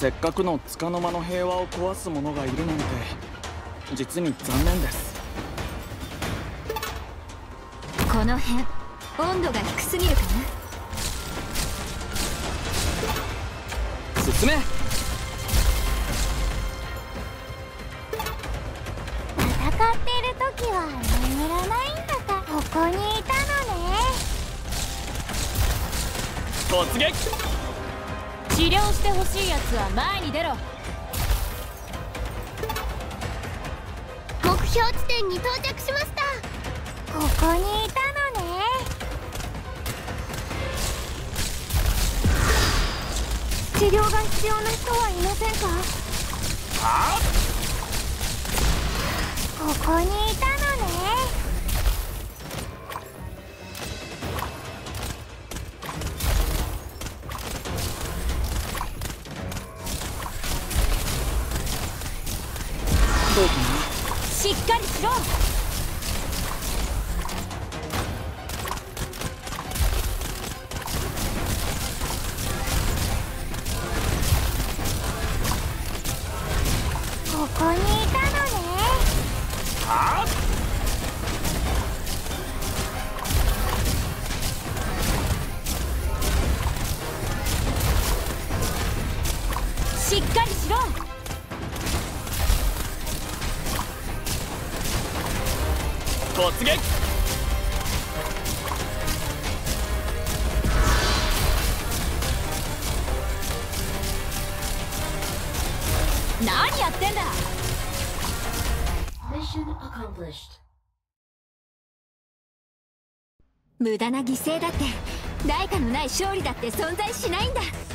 せっかくの束の間の平和を壊す者がいるなんて実に残念です。 この辺温度が低すぎるかな。 進め。 戦ってる時は眠らないんだか。ここにいたのね。 突撃。 治療してほしいやつは前に出ろ。 目標地点に到着しました。ここにいたのね。治療が必要な人はいませんか？ はあ、 ここにいたのね。 どうかな。 しっかりしろ。 ここにいたのね。 はあ、 しっかりしろ。 突撃。 何やってんだ。無駄な犠牲だって、代価のない勝利だって存在しないんだ。